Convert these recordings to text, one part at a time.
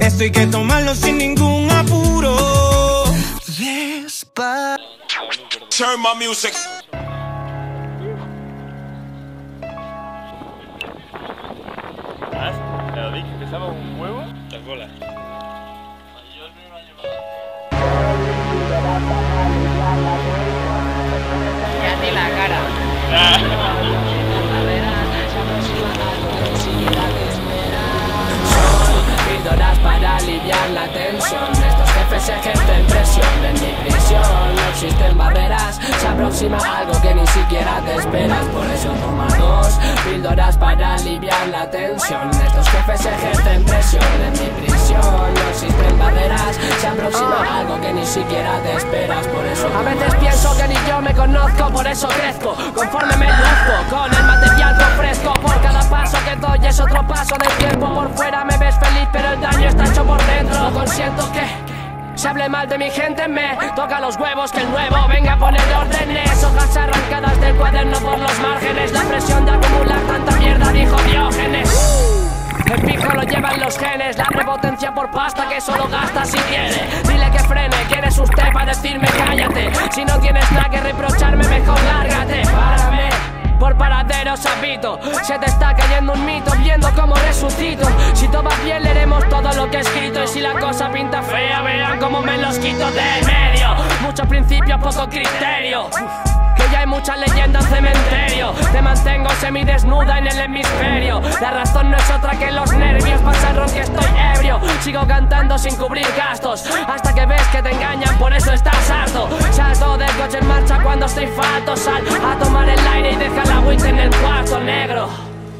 esto hay que tomarlo sin ningún apuro. Turn my music. Te lo dije, pesaba un huevo. Las bolas. Ya ni la cara. Píldoras para aliviar la tensión. Estos jefes ejercen presión. En mi prisión no existen barreras. Se aproxima algo que ni siquiera te esperas. Por eso toma dos píldoras para aliviar la tensión. Estos jefes ejercen presión. En mi prisión no existen barreras. Se aproxima algo que ni siquiera te esperas. Por eso a veces pienso que ni yo me conozco. Por eso crezco, conforme me luzco con el material que ofrezco. Por cada paso que doy es otro paso del tiempo. Por fuera me ves feliz, pero el daño está hecho por dentro. No consiento que se hable mal de mi gente, me toca los huevos que el nuevo venga a poner órdenes. Hojas arrancadas del cuaderno por los márgenes. La presión de acumular tanta mierda, dijo Diógenes. El pijo lo llevan los genes. La prepotencia por pasta que solo gasta si quiere. Dile que frene, ¿quién es usted para decirme cállate? Si no tienes nada que reprocharme, mejor lárgate. Párame, por paraderos habito. Se te está cayendo un mito, viendo cómo resucito. Si todo va bien, leeremos todo lo que he escrito. Y si la cosa pinta fea, vean cómo me los quito del medio. Mucho principio, poco criterio. Que ya hay mucha leyenda en cementerio. Te mantengo semidesnuda en el hemisferio. La razón no es otra que los nervios. Pasa el ron que estoy ebrio. Sigo cantando sin cubrir gastos. Hasta que ves que te engañan, por eso estás harto. Salto del coche en marcha cuando estoy falto. Sal a tomar el aire y deja la agüita en el cuarto negro.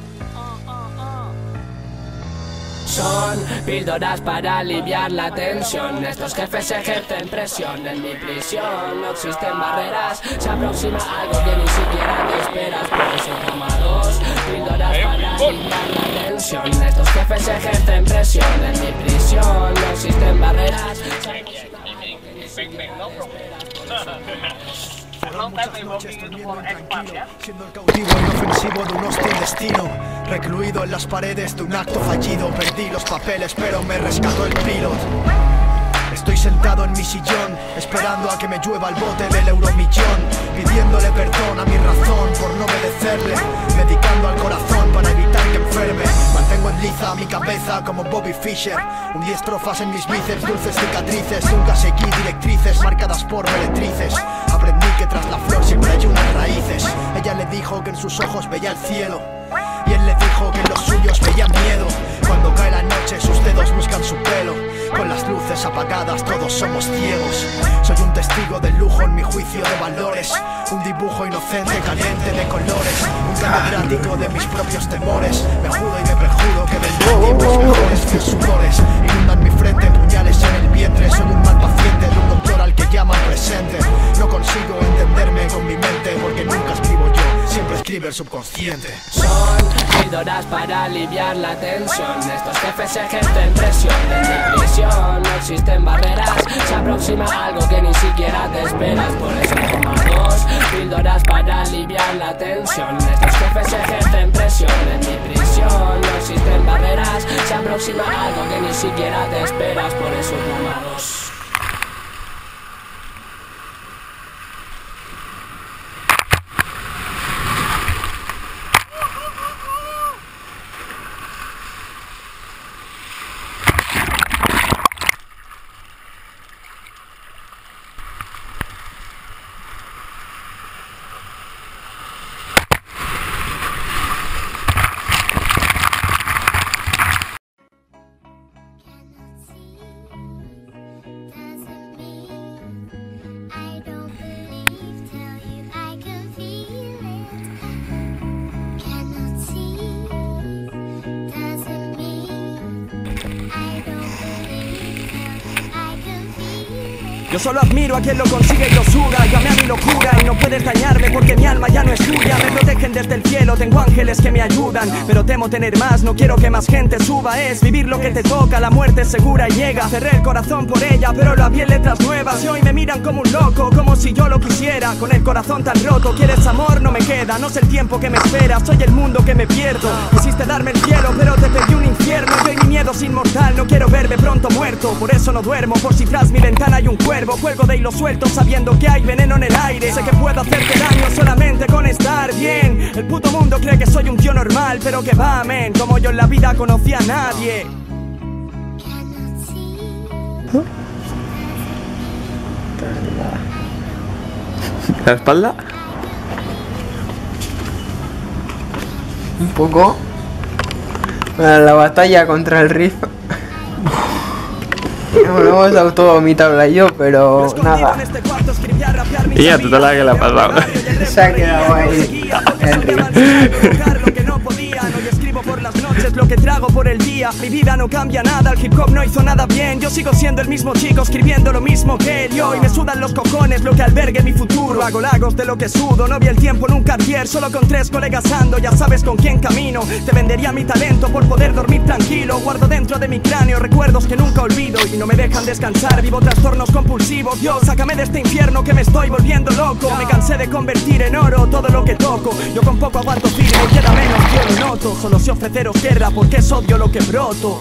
Son píldoras para aliviar la tensión. Estos jefes ejercen presión. En mi prisión no existen barreras. Se aproxima algo que ni siquiera te esperas. Por eso toma dos píldoras para aliviar la tensión. Estos jefes ejercen presión. En mi prisión no existen barreras. Se aproxima algo que ni siquiera te esperas. Muchas noches durmiendo tranquilo, siendo el cautivo inofensivo de un hostil destino. Recluido en las paredes de un acto fallido. Perdí los papeles pero me rescató el pilot. Estoy sentado en mi sillón, esperando a que me llueva el bote del euromillón. Pidiéndole perdón a mi razón por no obedecerle. Medicando al corazón para evitar que enferme. Mantengo en liza mi cabeza como Bobby Fischer. 10 estrofas en mis bíceps, dulces cicatrices. Nunca seguí directrices marcadas por meretrices. Aprendí que tras la flor siempre hay unas raíces. Ella le dijo que en sus ojos veía el cielo. Y él le dijo que en los suyos veía miedo. Cuando cae la noche sus dedos buscan su pelo. Con las luces apagadas todos somos ciegos. Soy un testigo de lujo en mi juicio de valores. Un dibujo inocente, caliente de colores. Un catedrático de mis propios temores. Me juro y me perjuro que vendrán tiempos mejores. Mis sudores inundan mi frente, puñales en el vientre. Soy un mal paciente de un doctor al que llaman presente. No consigo entenderme con mi mente porque nunca escribo yo, siempre escribe el subconsciente. Son píldoras para aliviar la tensión. Estos jefes ejercen presión. En mi prisión no existen barreras. Se aproxima algo que ni siquiera te esperas. Por eso toma dos píldoras para aliviar la tensión. Estos jefes ejercen presión. En mi prisión no existen barreras. Se aproxima algo que ni siquiera te esperas. Por eso toma dos. Yo solo admiro a quien lo consigue y lo suga. Llame a mi locura y no puedes dañarme porque mi alma ya no es tuya. Me protegen desde el cielo, tengo ángeles que me ayudan, pero temo tener más, no quiero que más gente suba. Es vivir lo que te toca, la muerte es segura y llega. Cerré el corazón por ella, pero lo abrí en letras nuevas. Y hoy me miran como un loco, como si yo lo quisiera. Con el corazón tan roto, quieres amor, no me queda. No sé el tiempo que me espera, soy el mundo que me pierdo. Quisiste darme el cielo, pero te pedí un infierno. Y hoy mi miedo es inmortal, no quiero verme pronto muerto. Por eso no duermo, por si tras mi ventana hay un cuervo. Cuelgo de hilo suelto sabiendo que hay veneno en el aire. Sé que puedo hacerte daño solamente con estar bien. El puto mundo cree que soy un tío normal, pero que va, men. Como yo en la vida conocí a nadie. ¿La espalda? Un poco. Bueno, la batalla contra el Riff. No hemos autovomitado yo, pero nada. Y ya, tú te la que le ha pasado. Se ha quedado ahí el Riff. Por las noches lo que trago por el día. Mi vida no cambia nada, el hip hop no hizo nada bien. Yo sigo siendo el mismo chico, escribiendo lo mismo que él. Y hoy me sudan los cojones lo que albergue mi futuro. Hago lagos de lo que sudo, no vi el tiempo en un Cartier. Solo con 3 colegas ando, ya sabes con quién camino. Te vendería mi talento por poder dormir tranquilo. Guardo dentro de mi cráneo recuerdos que nunca olvido y no me dejan descansar, vivo trastornos compulsivos. Dios, sácame de este infierno que me estoy volviendo loco. Me cansé de convertir en oro todo lo que toco. Yo con poco aguanto firme y queda menos, yo lo noto. Solo sé ofreceros guerra porque es odio lo que broto.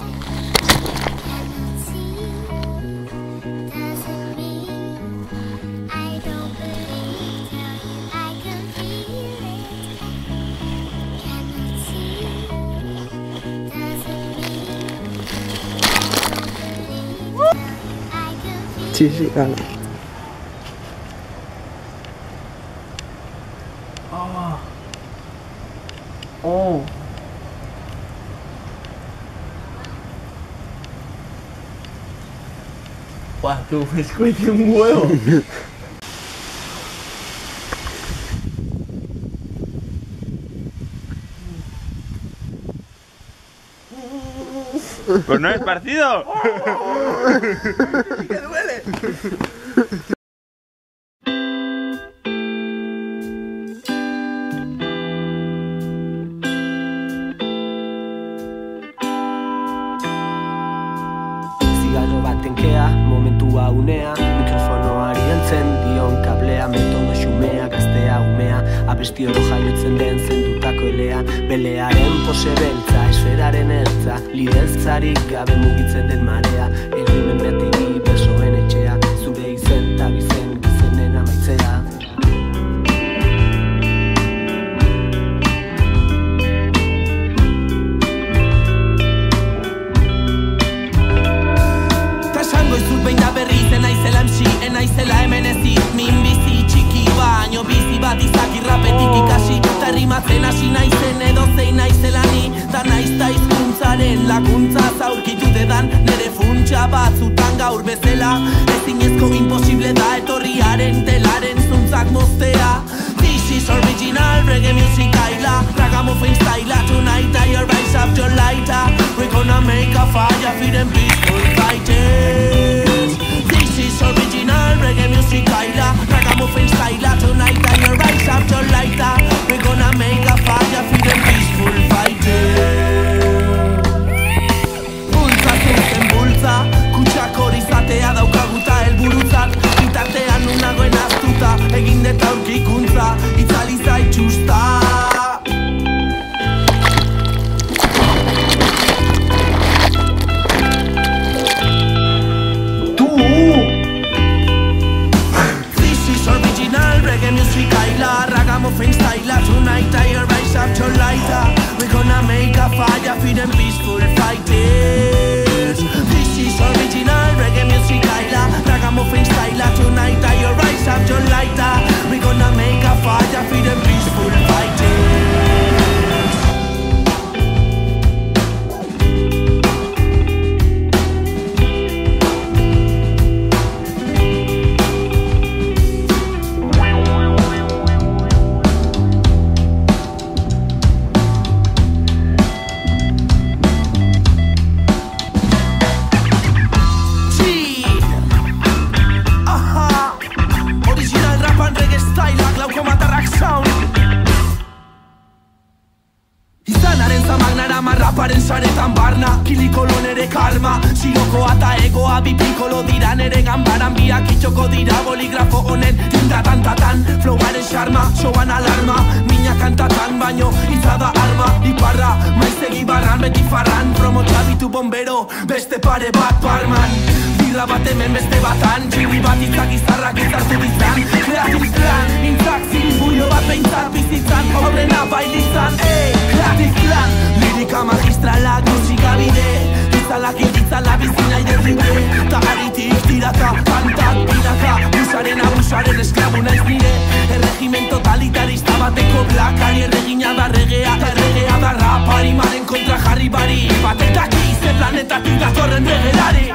Sí, sí, claro. Oh. Guau, tú me escuché un huevo. Pues no es partido. ¡Que duele! Zigarro baten kea, momentua unea. Mikrofonoari heltzen dion kablea. Metodo xumea, gaztea umea. Abesti oro jaiotzen den zendutako elea. Belearen pose beltza, esferaren ertza. Lideltzarik gabe mugitzen den marea. Egimen betigi besoen etxea. Zure izen eta bizen gizenen amaitzea. Izut behin da berriz, enaizela MC, enaizela hemen ezit. Min bizi txiki baino bizi bat izaki rapetik ikasi. Ta rimatzen hasi naizen edo zein naizela ni. Da naizta hizkuntzaren laguntza zaurkitu dedan. Nere funtsa batzutan gaur bezala. Ezinezko imposible da etorriaren telaren zuntzak moztea. This is original reggae music aila. Ragamuffin style, tonight I rise up your lighter. We're gonna make a fire for them peaceful fighters. This is original reggae music aila. Ragamuffin style, tonight I rise up your lighter. We're gonna make a fire for them peaceful fighters. Bultza zuzen bultza, kutsak hori zatea daukaguta helburutzat. Bitartean unagoen aztuta, egin deta aurkikuntza, itzali zaitxusta. Reggae music aila, ragamuffin style. Tonight I rise up your lighter. We're gonna make a fire for them peaceful fighters. This is original reggae music aila, ragamuffin style. Tonight I rise up your lighter. We're gonna make a fire for them peaceful fighters. Gutxiroko eta egoa bipikolo dira nere ganbaran biak itxoko dira boligrafo honen tinta tantatan flowaren xarma, showan alarma mina kantatan baino izada arma iparra, maizegi barran beti farran promo txabitu bombero beste pare bat barman birra bat hemen beste batan txiri bat izak izarrak izartu dizan Creative Clan, intzak ziribullo bat behintzat bizitzan aurrena bailizan, Creative Clan lirika magistralak musika bide itzalak inditzala bizina iderribe ta haritik tiraka, kantak biraka busaren abusaren esklabu naiz nire erregimen totalitarista bateko blakari erregina da regea eta erregea da rapari maren kontra jarri bari batetak ize planetatik datorren regelari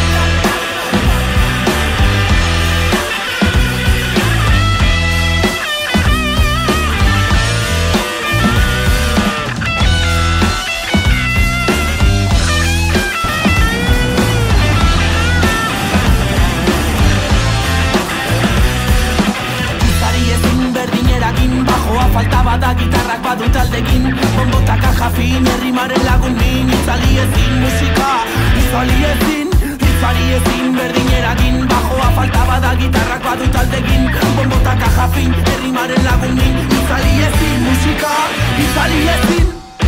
faltaba da gitarrak badu taldekin bombotaka jafin, herrimaren lagun min itzali ezin musika, itzali ezin berdinerakin bajoa faltaba da gitarrak badu taldekin bombotaka jafin, herrimaren lagun min itzali ezin musika, itzali ezin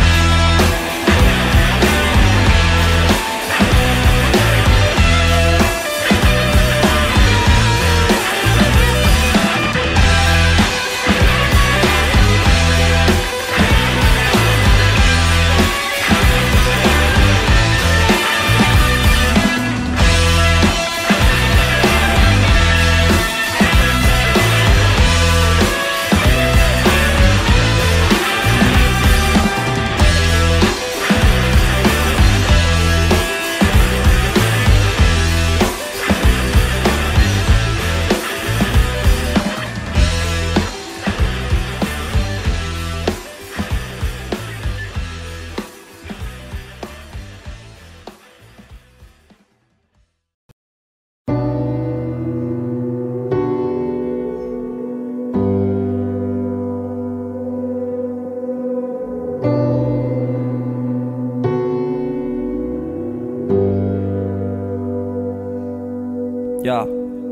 Ya,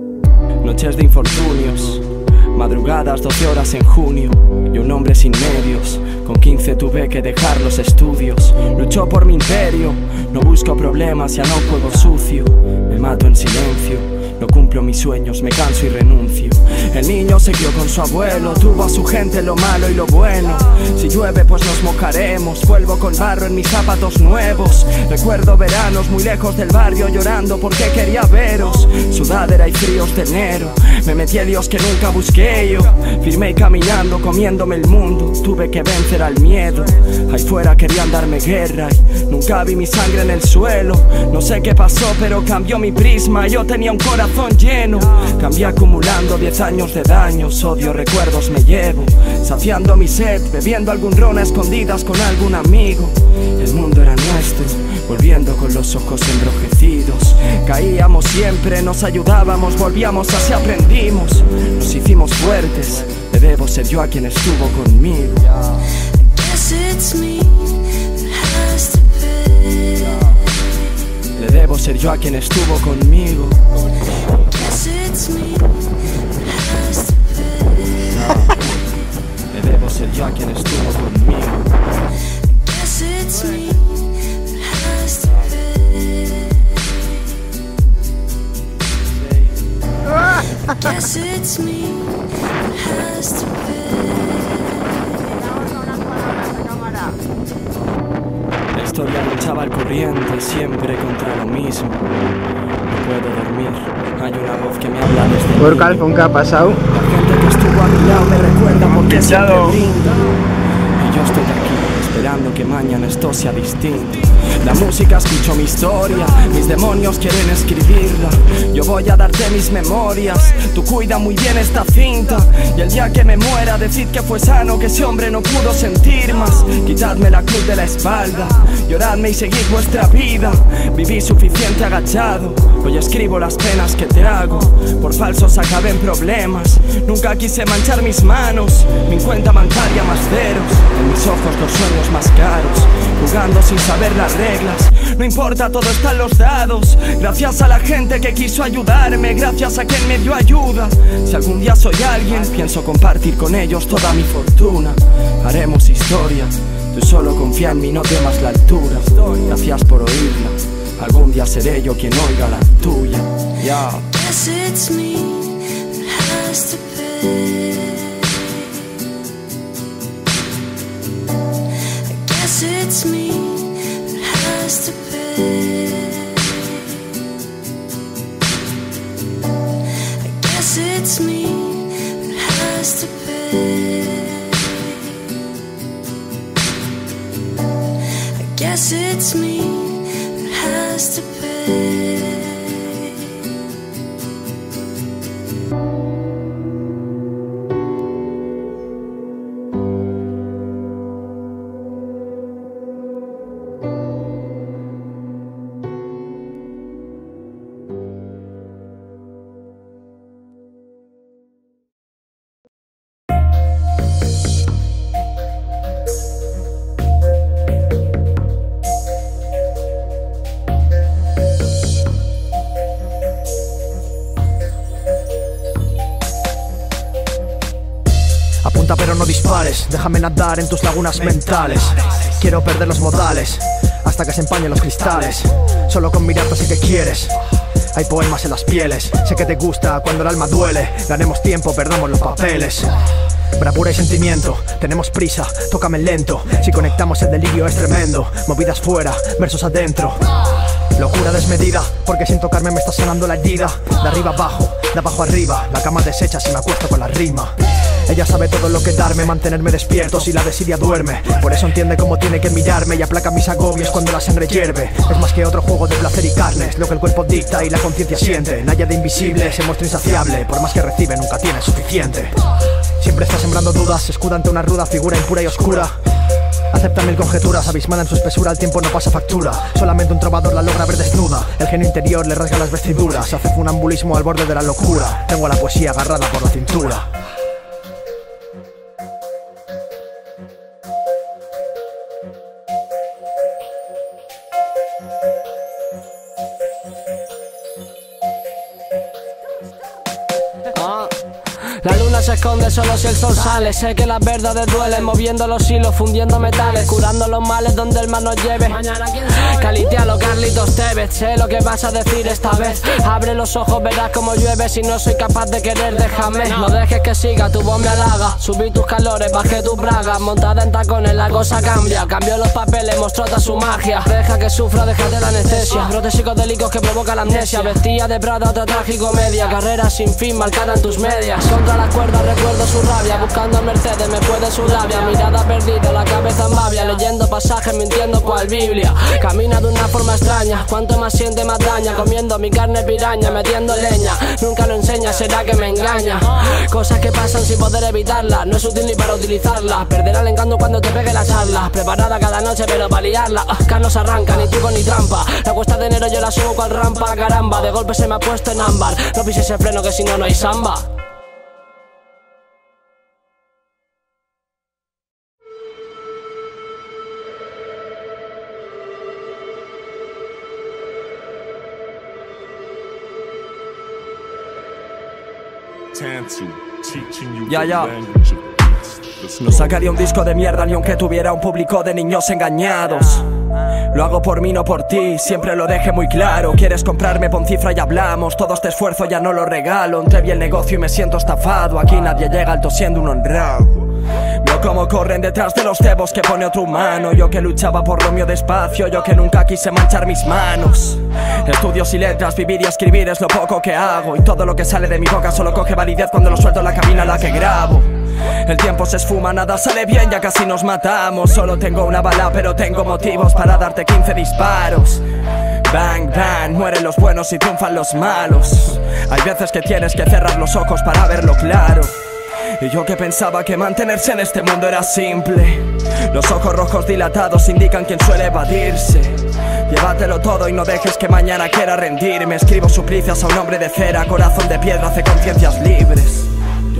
noches de infortunios, madrugadas 12 horas en junio y un hombre sin medios. Con 15 tuve que dejar los estudios. Lucho por mi imperio, no busco problemas, ya no juego sucio. Me mato en silencio, no cumplo mis sueños, me canso y renuncio. El niño se crió con su abuelo, tuvo a su gente lo malo y lo bueno. Si llueve pues nos mojaremos, vuelvo con barro en mis zapatos nuevos. Recuerdo veranos muy lejos del barrio llorando porque quería veros. Sudadera y fríos de enero, me metí a Dios que nunca busqué yo. Firmé caminando, comiéndome el mundo, tuve que vencer al miedo. Ahí fuera querían darme guerra y nunca vi mi sangre en el suelo. No sé qué pasó pero cambió mi prisma, yo tenía un corazón lleno. Cambié acumulando 10 años de daños, odio, recuerdos me llevo. Saciando mi sed, bebiendo algún ron a escondidas con algún amigo. El mundo era nuestro, volviendo con los ojos enrojecidos. Caíamos siempre, nos ayudábamos, volvíamos, así aprendimos. Nos hicimos fuertes, le debo ser yo a quien estuvo conmigo. Le debo ser yo a quien estuvo conmigo. Le debo ser yo a quien estuvo conmigo. Guess it's me that has to La historia de un chaval corriente, siempre contra lo mismo. No puedo dormir, hay una voz que me habla desde ¿Por Calfón qué ha pasado? La gente que estuvo a mi lado me recuerda porque siempre brinda. Y yo estoy aquí, esperando que mañana esto sea distinto. La música escucho mi historia, mis demonios quieren escribirla. Yo voy a darte mis memorias, tú cuida muy bien esta cinta. Y el día que me muera, decid que fue sano, que ese hombre no pudo sentir más. Quitadme la cruz de la espalda, lloradme y seguid vuestra vida. Viví suficiente agachado, hoy escribo las penas que te hago. Por falsos acabé en problemas, nunca quise manchar mis manos. Mi cuenta bancaria más ceros, en mis ojos los sueños más caros, jugando sin saber las reglas. No importa, todo está en los dados. Gracias a la gente que quiso ayudarme, gracias a quien me dio ayuda. Si algún día soy alguien, pienso compartir con ellos toda mi fortuna. Haremos historia, tú solo confía en mí, no temas la altura. Gracias por oírla, algún día seré yo quien oiga la tuya. Yeah. Guess it's me that has to pay. I guess it's me that has to pay. I guess it's me that has to pay. I guess it's me that has to pay. Apunta pero no dispares, déjame nadar en tus lagunas mentales. Quiero perder los modales, hasta que se empañen los cristales. Solo con mirarte sé que quieres, hay poemas en las pieles. Sé que te gusta cuando el alma duele. Ganemos tiempo, perdamos los papeles. Bravura y sentimiento, tenemos prisa, tócame lento. Si conectamos el delirio es tremendo. Movidas fuera, versos adentro. Locura desmedida, porque sin tocarme me está sanando la herida. De arriba abajo, de abajo arriba, la cama deshecha si me acuesto con la rima. Ella sabe todo lo que darme, mantenerme despierto si la desidia duerme. Por eso entiende cómo tiene que mirarme y aplaca mis agobios cuando la sangre hierve. Es más que otro juego de placer y carne, es lo que el cuerpo dicta y la conciencia siente. Nada de invisible, se muestra insaciable, por más que recibe nunca tiene suficiente. Siempre está sembrando dudas, se escuda ante una ruda figura impura y oscura. Acepta mil conjeturas, abismada en su espesura, el tiempo no pasa factura. Solamente un trovador la logra ver desnuda. El genio interior le rasga las vestiduras. Hace funambulismo al borde de la locura. Tengo a la poesía agarrada por la cintura. La luna se esconde solo si el sol sale. Sé que las verdades duelen, moviendo los hilos, fundiendo metales, curando los males donde el mar nos lleve. Calitealo, Carlitos Tevez. Sé lo que vas a decir esta vez. Abre los ojos, verás como llueve. Si no soy capaz de querer, déjame. No dejes que siga, tu voz me halaga. Subí tus calores, bajé tus bragas. Montada en tacones, la cosa cambia. Cambió los papeles, mostró toda su magia. Deja que sufra, déjate la anestesia. Brotes psicodélicos que provoca la amnesia. Vestía de Prada, otra tragicomedia. Carrera sin fin, marcada en tus medias. Contra las cuerdas recuerdo su rabia. Buscando el Mercedes me puede su labia. Mirada perdida, la cabeza en babia. Leyendo pasajes, mintiendo cual Biblia. Camina de una forma extraña. Cuanto más siente más daña. Comiendo mi carne piraña, metiendo leña. Nunca lo enseña, será que me engaña. Cosas que pasan sin poder evitarlas. No es útil ni para utilizarlas. Perderá el encanto cuando te pegue la charla. Preparada cada noche pero para liarla. Carlos arranca, ni truco ni trampa. La cuesta de enero yo la subo cual rampa. Caramba, de golpe se me ha puesto en ámbar. No pises el freno que si no, no hay samba. Ya. No sacaría un disco de mierda ni aunque tuviera un público de niños engañados. Lo hago por mí, no por ti, siempre lo dejé muy claro. Quieres comprarme, pon cifra y hablamos. Todo este esfuerzo ya no lo regalo. Entré bien el negocio y me siento estafado. Aquí nadie llega alto siendo un honrado. Veo cómo corren detrás de los cebos que pone otro humano. Yo que luchaba por lo mío despacio, yo que nunca quise manchar mis manos. Estudios y letras, vivir y escribir es lo poco que hago. Y todo lo que sale de mi boca solo coge validez cuando lo suelto en la cabina en la que grabo. El tiempo se esfuma, nada sale bien, ya casi nos matamos. Solo tengo una bala pero tengo motivos para darte 15 disparos. Bang, bang, mueren los buenos y triunfan los malos. Hay veces que tienes que cerrar los ojos para verlo claro. Y yo que pensaba que mantenerse en este mundo era simple. Los ojos rojos dilatados indican quien suele evadirse. Llévatelo todo y no dejes que mañana quiera rendirme. Escribo suplicios a un hombre de cera, corazón de piedra hace conciencias libres.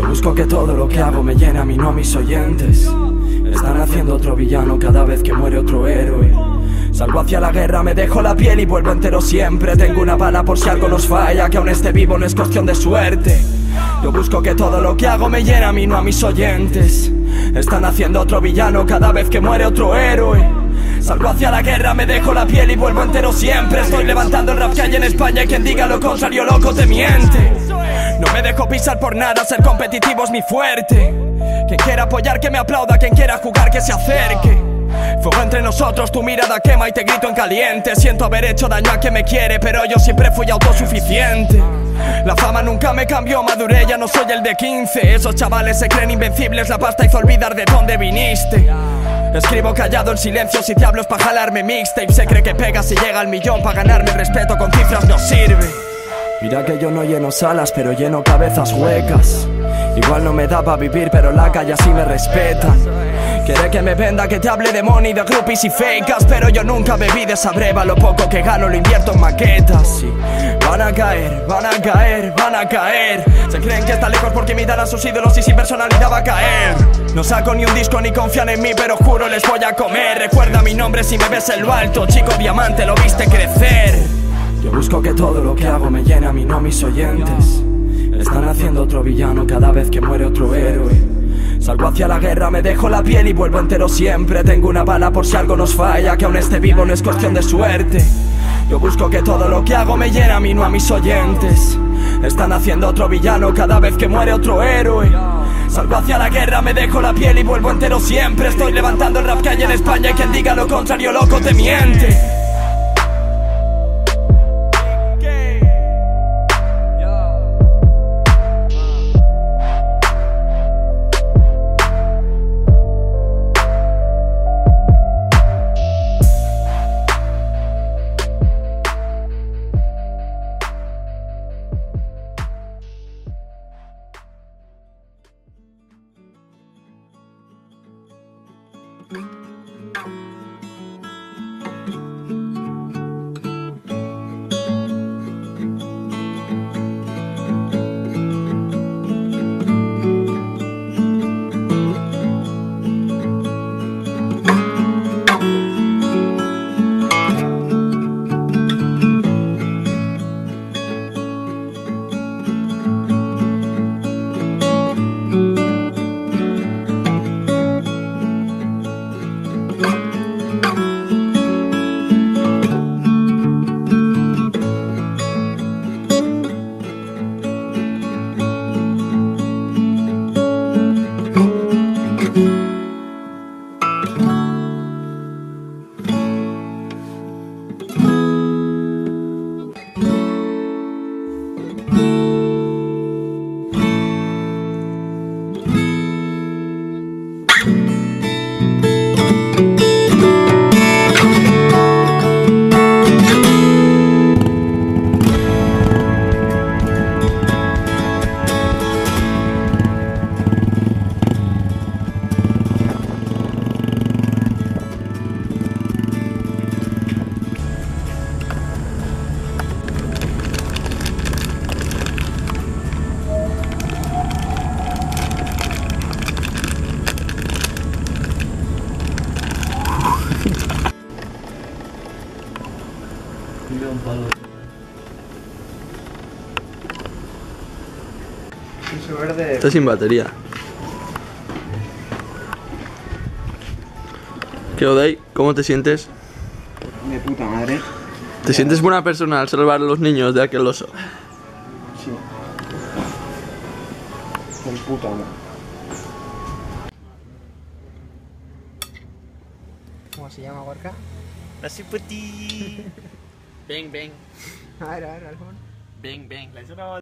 Yo busco que todo lo que hago me llene a mí, no a mis oyentes. Están haciendo otro villano cada vez que muere otro héroe. Salgo hacia la guerra, me dejo la piel y vuelvo entero siempre. Tengo una bala por si algo nos falla, que aún esté vivo no es cuestión de suerte. Yo busco que todo lo que hago me llene a mí, no a mis oyentes. Están haciendo otro villano cada vez que muere otro héroe. Salgo hacia la guerra, me dejo la piel y vuelvo entero siempre. Estoy levantando el rap que hay en España y quien diga lo contrario, loco, te miente. No me dejo pisar por nada, ser competitivo es mi fuerte. Quien quiera apoyar que me aplauda, quien quiera jugar que se acerque. Fuego entre nosotros, tu mirada quema y te grito en caliente. Siento haber hecho daño a quien me quiere, pero yo siempre fui autosuficiente. La fama nunca me cambió, maduré, ya no soy el de 15. Esos chavales se creen invencibles, la pasta hizo olvidar de dónde viniste. Escribo callado en silencio, si te hablo es pa' jalarme mixtape. Se cree que pega si llega al millón, pa' ganarme respeto con cifras no sirve. Mira que yo no lleno salas, pero lleno cabezas huecas. Igual no me da pa' vivir, pero la calle así me respetan. Quiere que me venda, que te hable de money, de groupies y fakes, pero yo nunca bebí de esa breva. Lo poco que gano lo invierto en maquetas. Van a caer, van a caer, van a caer. Se creen que están lejos porque imitan a sus ídolos y sin personalidad va a caer. No saco ni un disco ni confían en mí, pero juro les voy a comer. Recuerda mi nombre si me ves en lo alto, chico diamante, lo viste crecer. Yo busco que todo lo que hago me llene a mí, no a mis oyentes. Están haciendo otro villano cada vez que muere otro héroe. Salgo hacia la guerra, me dejo la piel y vuelvo entero siempre. Tengo una bala por si algo nos falla, que aún esté vivo no es cuestión de suerte. Yo busco que todo lo que hago me llene a mí, no a mis oyentes. Están haciendo otro villano cada vez que muere otro héroe. Salgo hacia la guerra, me dejo la piel y vuelvo entero siempre. Estoy levantando el rap que hay en España y quien diga lo contrario, loco, te miente. Está sin batería. ¿Qué, Odey? ¿Cómo te sientes? De puta madre. ¿Te sientes buena persona al salvar a los niños de aquel oso? Sí. De puta madre. ¿Cómo se llama, Gorka? Nasi putih. Bang bang. A ver, Alfon. Bang bang.